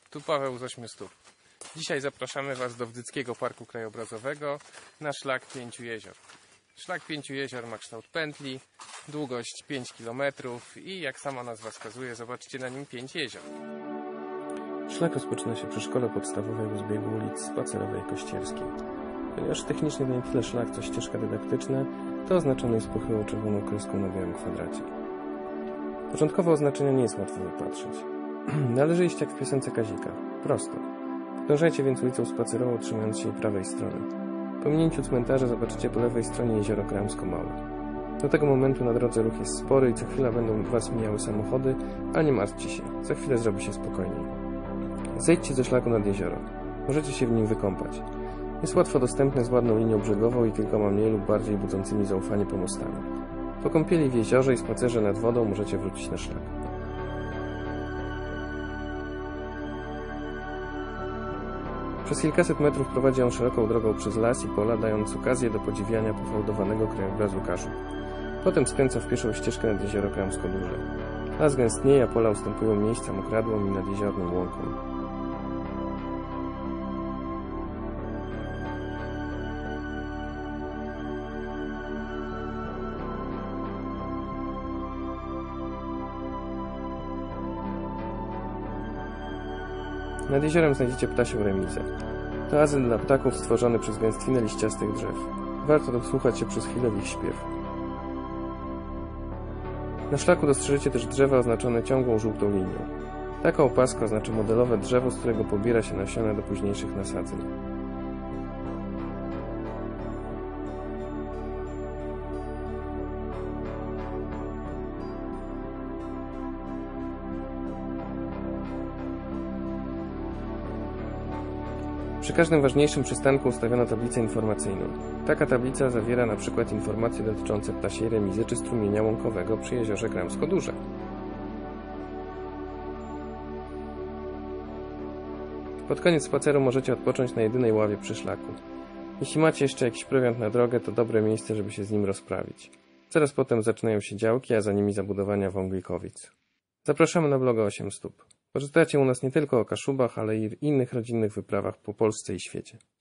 Tu Paweł z 8 stóp. Dzisiaj zapraszamy Was do Wdyckiego Parku Krajobrazowego na szlak 5 jezior. Szlak 5 jezior ma kształt pętli, długość 5 km i jak sama nazwa wskazuje, zobaczcie na nim 5 jezior. Szlak rozpoczyna się przy szkole podstawowej u zbiegu ulic Spacerowej i Kościerskiej. Ponieważ technicznie to nie tyle szlak, co ścieżka dydaktyczna, to oznaczony jest pochyłą czerwoną kreską na białym kwadracie. Początkowo oznaczenia nie jest łatwo wypatrzeć. Należy iść jak w piosence Kazika, prosto. Podążajcie więc ulicą Spacerową, trzymając się jej prawej strony. Po minięciu cmentarza zobaczycie po lewej stronie jezioro Kramsko-Małe. Do tego momentu na drodze ruch jest spory i co chwila będą Was mijały samochody, ale nie martwcie się, za chwilę zrobi się spokojniej. Zejdźcie ze szlaku nad jezioro. Możecie się w nim wykąpać. Jest łatwo dostępne z ładną linią brzegową i kilkoma mniej lub bardziej budzącymi zaufanie pomostami. Po kąpieli w jeziorze i spacerze nad wodą możecie wrócić na szlak. Przez kilkaset metrów prowadzi on szeroką drogą przez las i pola, dając okazję do podziwiania pofałdowanego krajobrazu Kaszub. Potem skręca w pieszą ścieżkę nad jezioro Kramsko-Duże. Las gęstnieje, a pola ustępują miejsca mokradłom i nadjeziornym łąkom. Nad jeziorem znajdziecie ptasią remizę. To azyl dla ptaków stworzony przez gęstwinę liściastych drzew. Warto dosłuchać się przez chwilę w ich śpiew. Na szlaku dostrzeżecie też drzewa oznaczone ciągłą żółtą linią. Taka opaska oznacza modelowe drzewo, z którego pobiera się nasiona do późniejszych nasadzeń. Przy każdym ważniejszym przystanku ustawiono tablicę informacyjną. Taka tablica zawiera na przykład informacje dotyczące ptasiej remizy czy strumienia łąkowego przy jeziorze Kramsko-Duże. Pod koniec spaceru możecie odpocząć na jedynej ławie przy szlaku. Jeśli macie jeszcze jakiś prowiant na drogę, to dobre miejsce, żeby się z nim rozprawić. Zaraz potem zaczynają się działki, a za nimi zabudowania Wąglikowic. Zapraszamy na bloga 8 stóp. Poczytacie u nas nie tylko o Kaszubach, ale i innych rodzinnych wyprawach po Polsce i świecie.